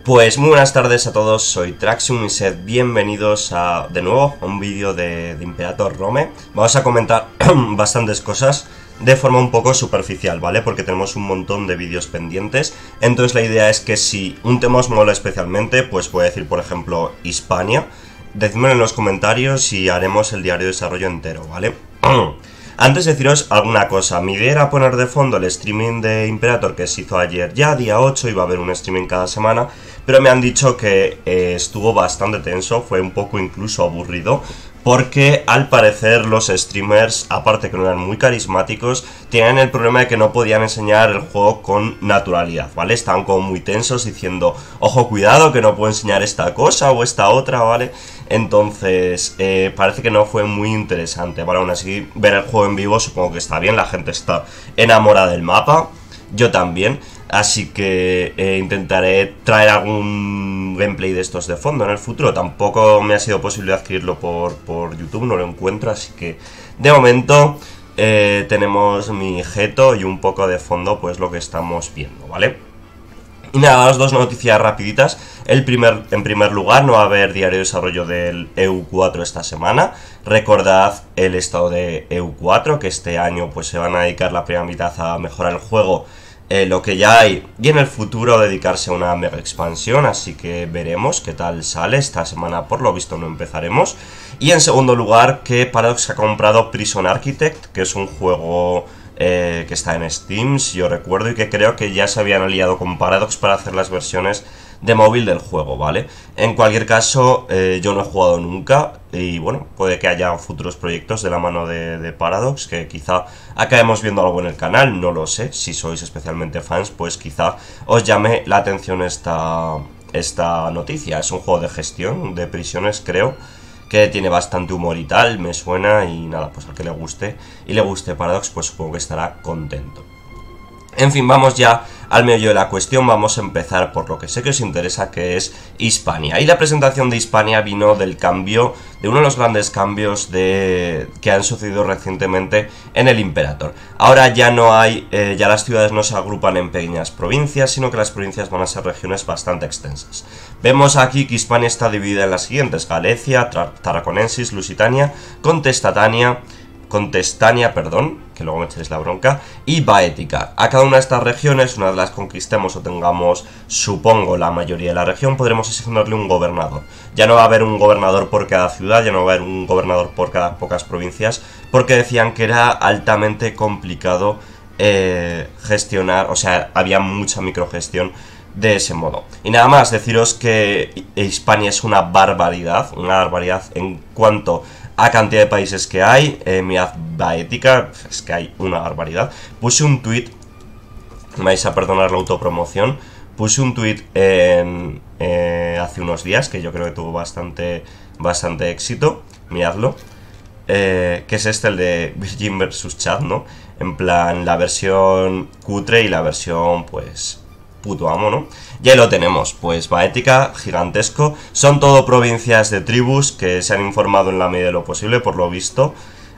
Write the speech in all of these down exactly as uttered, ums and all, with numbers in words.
Pues muy buenas tardes a todos, soy Traxium y sed bienvenidos a, de nuevo a un vídeo de, de Imperator Rome. Vamos a comentar bastantes cosas de forma un poco superficial, ¿vale? Porque tenemos un montón de vídeos pendientes. Entonces la idea es que si un tema os mola especialmente, pues voy a decir por ejemplo Hispania. Decídmelo en los comentarios y haremos el diario de desarrollo entero, ¿vale? Antes de deciros alguna cosa, mi idea era poner de fondo el streaming de Imperator que se hizo ayer ya, día ocho, iba a haber un streaming cada semana, pero me han dicho que eh, estuvo bastante tenso, fue un poco incluso aburrido, porque al parecer los streamers, aparte que no eran muy carismáticos, tenían el problema de que no podían enseñar el juego con naturalidad, ¿vale? Estaban como muy tensos diciendo, ojo, cuidado, que no puedo enseñar esta cosa o esta otra, ¿vale? Entonces, eh, parece que no fue muy interesante, ¿vale? Aún así, ver el juego en vivo supongo que está bien, la gente está enamorada del mapa, yo también. Así que eh, intentaré traer algún gameplay de estos de fondo en el futuro. Tampoco me ha sido posible adquirirlo por, por YouTube, no lo encuentro. Así que de momento eh, tenemos mi Geto y un poco de fondo pues lo que estamos viendo, ¿vale? Y nada, las dos noticias rapiditas. El primer, en primer lugar, no va a haber diario de desarrollo del E U cuatro esta semana. Recordad el estado de E U cuatro, que este año pues se van a dedicar la primera mitad a mejorar el juego, Eh, lo que ya hay, y en el futuro dedicarse a una mega expansión, así que veremos qué tal sale. Esta semana por lo visto no empezaremos. Y en segundo lugar, que Paradox ha comprado Prison Architect, que es un juego eh, que está en Steam, si yo recuerdo, y que creo que ya se habían aliado con Paradox para hacer las versiones de móvil del juego, ¿vale? En cualquier caso, eh, yo no he jugado nunca y bueno, puede que haya futuros proyectos de la mano de, de Paradox, que quizá acabemos viendo algo en el canal, no lo sé. Si sois especialmente fans, pues quizá os llame la atención esta, esta noticia. Es un juego de gestión de prisiones, creo, que tiene bastante humor y tal, me suena, y nada, pues al que le guste y le guste Paradox, pues supongo que estará contento. En fin, vamos ya al meollo de la cuestión. Vamos a empezar por lo que sé que os interesa, que es Hispania. Y la presentación de Hispania vino del cambio, de uno de los grandes cambios de, que han sucedido recientemente en el Imperator. Ahora ya no hay, eh, ya las ciudades no se agrupan en pequeñas provincias, sino que las provincias van a ser regiones bastante extensas. Vemos aquí que Hispania está dividida en las siguientes: Galecia, Tarraconensis, Lusitania, Contestatania, Contestania, perdón, que luego me echéis la bronca, y Baética. A cada una de estas regiones, una vez las conquistemos o tengamos, supongo, la mayoría de la región, podremos asignarle un gobernador. Ya no va a haber un gobernador por cada ciudad, ya no va a haber un gobernador por cada pocas provincias, porque decían que era altamente complicado eh, gestionar, o sea, había mucha microgestión de ese modo. Y nada más, deciros que Hispania es una barbaridad, una barbaridad en cuanto a cantidad de países que hay. eh, mirad Baética, es que hay una barbaridad. Puse un tweet, me vais a perdonar la autopromoción, puse un tweet en, eh, hace unos días que yo creo que tuvo bastante, bastante éxito, miradlo, eh, que es este, el de Virgin versus Chad, ¿no? En plan, la versión cutre y la versión, pues, puto amo, ¿no? Ya lo tenemos, pues Baética, gigantesco. Son todo provincias de tribus que se han informado en la medida de lo posible, por lo visto.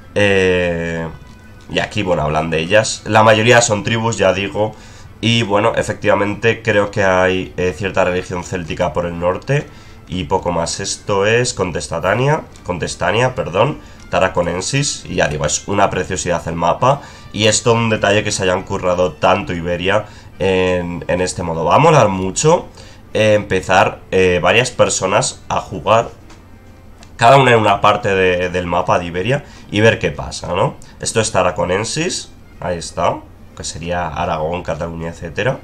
Eh, y aquí, bueno, hablan de ellas. La mayoría son tribus, ya digo. Y bueno, efectivamente creo que hay eh, cierta religión céltica por el norte. Y poco más. Esto es Contestatania, Contestania, perdón, Tarraconensis. Y ya digo, es una preciosidad el mapa. Y es todo un detalle que se hayan currado tanto Iberia En, en este modo. Va a molar mucho eh, empezar eh, varias personas a jugar, cada una en una parte de, del mapa de Iberia, y ver qué pasa, ¿no? Esto es Tarraconensis, ahí está, que sería Aragón, Cataluña, etcétera.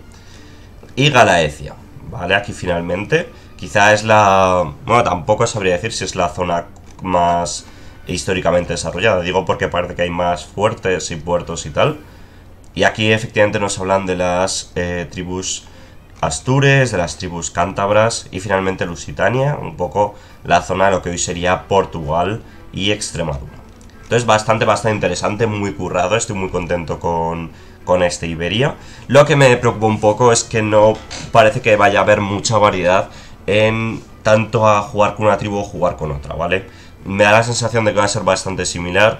Y Galaecia, ¿vale? Aquí finalmente, quizá es la... Bueno, tampoco sabría decir si es la zona más históricamente desarrollada, digo porque parece que hay más fuertes y puertos y tal. Y aquí efectivamente nos hablan de las eh, tribus astures, de las tribus cántabras y finalmente Lusitania, un poco la zona de lo que hoy sería Portugal y Extremadura. Entonces bastante, bastante interesante, muy currado, estoy muy contento con, con este Iberia. Lo que me preocupa un poco es que no parece que vaya a haber mucha variedad en tanto a jugar con una tribu o jugar con otra, ¿vale? Me da la sensación de que va a ser bastante similar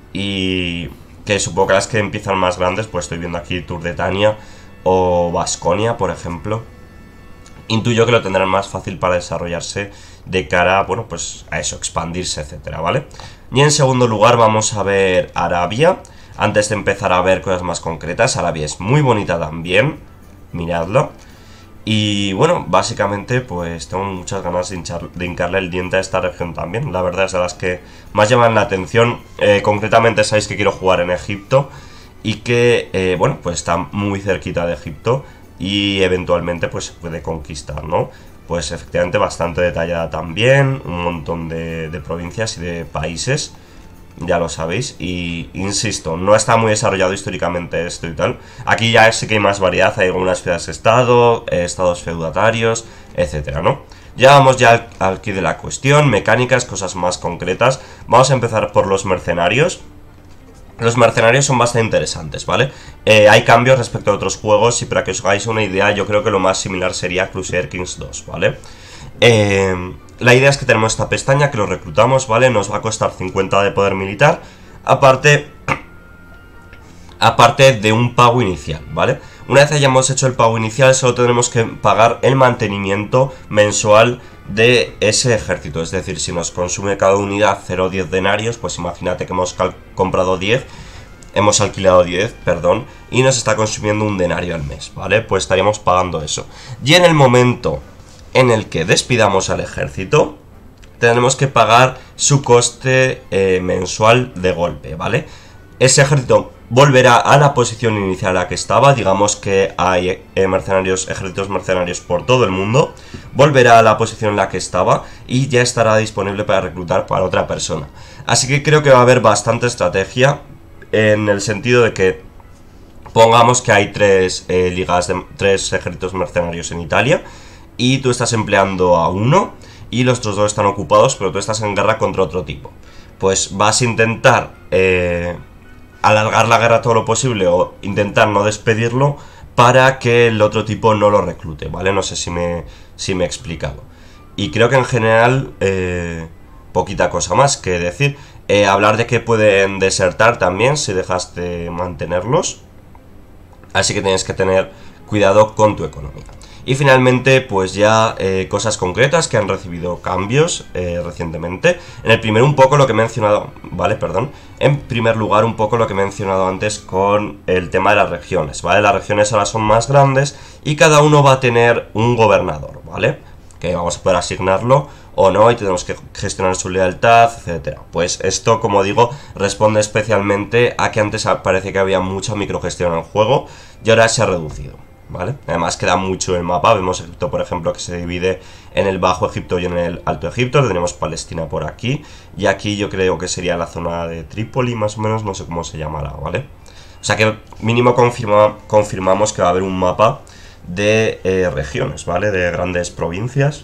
y que supongo que las que empiezan más grandes, pues estoy viendo aquí Tour de Tania o Baskonia, por ejemplo, intuyo que lo tendrán más fácil para desarrollarse de cara, bueno, pues a eso, expandirse, etcétera, ¿vale? Y en segundo lugar vamos a ver Arabia. Antes de empezar a ver cosas más concretas, Arabia es muy bonita también, miradlo. Y bueno, básicamente pues tengo muchas ganas de, hinchar, de hincarle el diente a esta región también. La verdad es de las que más llaman la atención. Eh, concretamente sabéis que quiero jugar en Egipto y que, eh, bueno, pues está muy cerquita de Egipto y eventualmente pues se puede conquistar, ¿no? Pues efectivamente bastante detallada también, un montón de, de provincias y de países, ya lo sabéis, y insisto, no está muy desarrollado históricamente esto y tal. Aquí ya sí que hay más variedad, hay algunas ciudades-estado, eh, estados feudatarios, etcétera, ¿no? Ya vamos ya al, al quid de la cuestión, mecánicas, cosas más concretas. Vamos a empezar por los mercenarios. Los mercenarios son bastante interesantes, ¿vale? Eh, hay cambios respecto a otros juegos y para que os hagáis una idea, yo creo que lo más similar sería Crusader Kings dos, ¿vale? Eh, la idea es que tenemos esta pestaña, que lo reclutamos, ¿vale? Nos va a costar cincuenta de poder militar, aparte, aparte de un pago inicial, ¿vale? Una vez hayamos hecho el pago inicial, solo tendremos que pagar el mantenimiento mensual de ese ejército. Es decir, si nos consume cada unidad cero coma diez denarios, pues imagínate que hemos comprado diez, hemos alquilado diez, perdón, y nos está consumiendo un denario al mes, ¿vale? Pues estaríamos pagando eso. Y en el momento en el que despidamos al ejército, tendremos que pagar su coste eh, mensual de golpe, ¿vale? Ese ejército volverá a la posición inicial a la que estaba, digamos que hay eh, mercenarios, ejércitos mercenarios por todo el mundo, volverá a la posición en la que estaba y ya estará disponible para reclutar para otra persona. Así que creo que va a haber bastante estrategia en el sentido de que pongamos que hay tres eh, ligas de tres ejércitos mercenarios en Italia y tú estás empleando a uno y los otros dos están ocupados, pero tú estás en guerra contra otro tipo. Pues vas a intentar eh, alargar la guerra todo lo posible o intentar no despedirlo para que el otro tipo no lo reclute, ¿vale? No sé si me, si me he explicado. Y creo que en general, eh, poquita cosa más que decir. Eh, hablar de que pueden desertar también si dejas de mantenerlos. Así que tienes que tener cuidado con tu economía. Y finalmente, pues ya eh, cosas concretas que han recibido cambios eh, recientemente. En el primero un poco lo que he mencionado, vale, perdón. En primer lugar un poco lo que he mencionado antes con el tema de las regiones, ¿vale? Las regiones ahora son más grandes y cada uno va a tener un gobernador, ¿vale? Que vamos a poder asignarlo o no y tenemos que gestionar su lealtad, etcétera. Pues esto, como digo, responde especialmente a que antes parece que había mucha microgestión en el juego y ahora se ha reducido, ¿vale? Además queda mucho el mapa, vemos Egipto por ejemplo que se divide en el Bajo Egipto y en el Alto Egipto, tenemos Palestina por aquí y aquí yo creo que sería la zona de Trípoli más o menos, no sé cómo se llamará, ¿vale? O sea que mínimo confirma, confirmamos que va a haber un mapa de eh, regiones, ¿vale? De grandes provincias.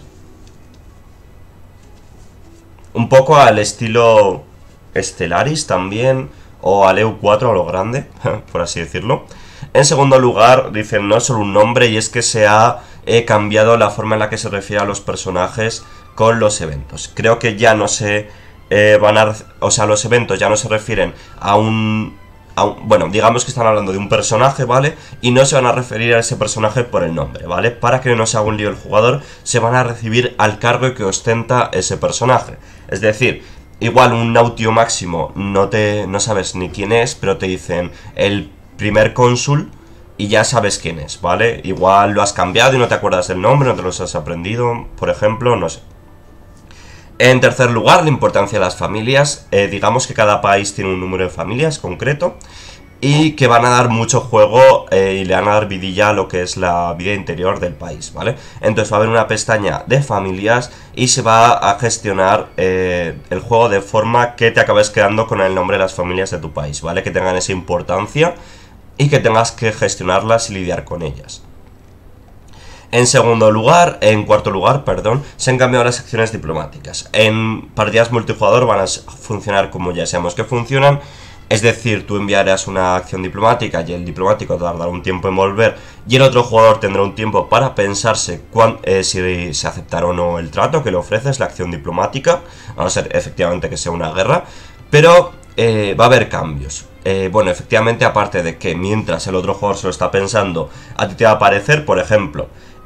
Un poco al estilo Stellaris también, o al E U cuatro a lo grande, por así decirlo. En segundo lugar, dicen no solo un nombre, y es que se ha eh, cambiado la forma en la que se refiere a los personajes con los eventos. Creo que ya no se eh, van a... O sea, los eventos ya no se refieren a un, a un... Bueno, digamos que están hablando de un personaje, ¿vale? Y no se van a referir a ese personaje por el nombre, ¿vale? Para que no se haga un lío el jugador, se van a recibir al cargo que ostenta ese personaje. Es decir, igual un nautio máximo no, te, no sabes ni quién es, pero te dicen el primer cónsul y ya sabes quién es, ¿vale? Igual lo has cambiado y no te acuerdas del nombre, no te los has aprendido, por ejemplo, no sé. En tercer lugar, la importancia de las familias. Eh, digamos que cada país tiene un número de familias concreto y que van a dar mucho juego eh, y le van a dar vidilla a lo que es la vida interior del país, ¿vale? Entonces va a haber una pestaña de familias y se va a gestionar eh, el juego de forma que te acabes quedando con el nombre de las familias de tu país, ¿vale? Que tengan esa importancia y que tengas que gestionarlas y lidiar con ellas. En segundo lugar, en cuarto lugar, perdón, se han cambiado las acciones diplomáticas. En partidas multijugador van a funcionar como ya sabemos que funcionan. Es decir, tú enviarás una acción diplomática y el diplomático tardará un tiempo en volver y el otro jugador tendrá un tiempo para pensarse cuán, eh, si se aceptará o no el trato que le ofreces, la acción diplomática, a no ser efectivamente que sea una guerra, pero eh, va a haber cambios. Eh, bueno, efectivamente, aparte de que mientras el otro jugador se lo está pensando, a ti te va a aparecer, por ejemplo,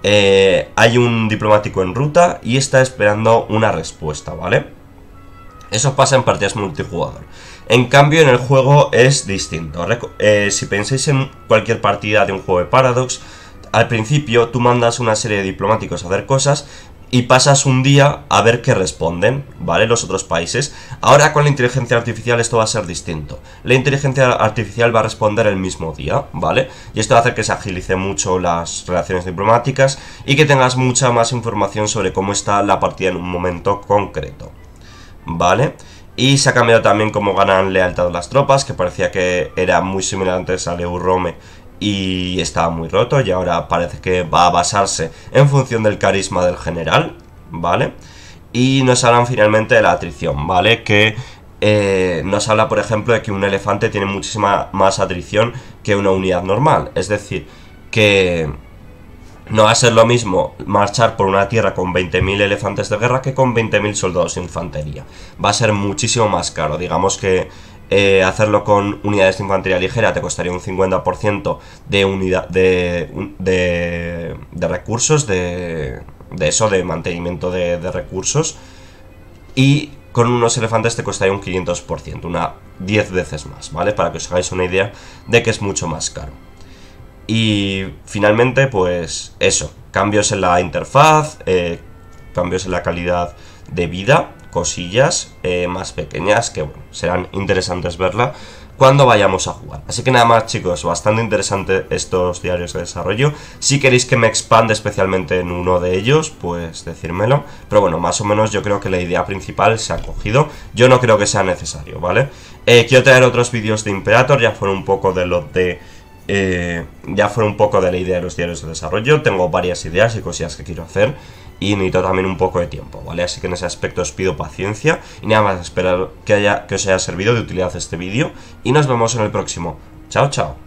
eh, hay un diplomático en ruta y está esperando una respuesta, ¿vale? Eso pasa en partidas multijugador. En cambio, en el juego es distinto. Eh, si pensáis en cualquier partida de un juego de Paradox, al principio tú mandas una serie de diplomáticos a hacer cosas y pasas un día a ver qué responden, ¿vale? Los otros países. Ahora con la inteligencia artificial esto va a ser distinto. La inteligencia artificial va a responder el mismo día, ¿vale? Y esto va a hacer que se agilice mucho las relaciones diplomáticas y que tengas mucha más información sobre cómo está la partida en un momento concreto, ¿vale? Y se ha cambiado también cómo ganan lealtad las tropas, que parecía que era muy similar antes al Eurome y estaba muy roto, y ahora parece que va a basarse en función del carisma del general, ¿vale? Y nos hablan finalmente de la atrición, ¿vale? Que eh, nos habla, por ejemplo, de que un elefante tiene muchísima más atrición que una unidad normal, es decir, que no va a ser lo mismo marchar por una tierra con veinte mil elefantes de guerra que con veinte mil soldados de infantería. Va a ser muchísimo más caro. Digamos que eh, hacerlo con unidades de infantería ligera te costaría un cincuenta por ciento de, unidad, de, de, de recursos, de, de eso, de mantenimiento de, de recursos. Y con unos elefantes te costaría un quinientos por ciento, una diez veces más, ¿vale? Para que os hagáis una idea de que es mucho más caro. Y finalmente, pues eso, cambios en la interfaz, eh, cambios en la calidad de vida, cosillas eh, más pequeñas que, bueno, serán interesantes verla cuando vayamos a jugar. Así que nada más, chicos, bastante interesante estos diarios de desarrollo. Si queréis que me expande especialmente en uno de ellos, pues decírmelo. Pero bueno, más o menos yo creo que la idea principal se ha cogido. Yo no creo que sea necesario, ¿vale? Eh, quiero traer otros vídeos de Imperator, ya fueron un poco de lo de... Eh, ya fue un poco de la idea de los diarios de desarrollo. Tengo varias ideas y cosillas que quiero hacer y necesito también un poco de tiempo, ¿vale? Así que en ese aspecto os pido paciencia y nada más, esperar que, haya, que os haya servido de utilidad este vídeo y nos vemos en el próximo. Chao, chao.